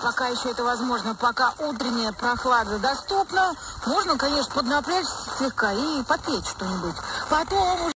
пока еще это возможно, пока утренняя прохлада доступна, можно, конечно, поднапрячься слегка и попеть что-нибудь. Потом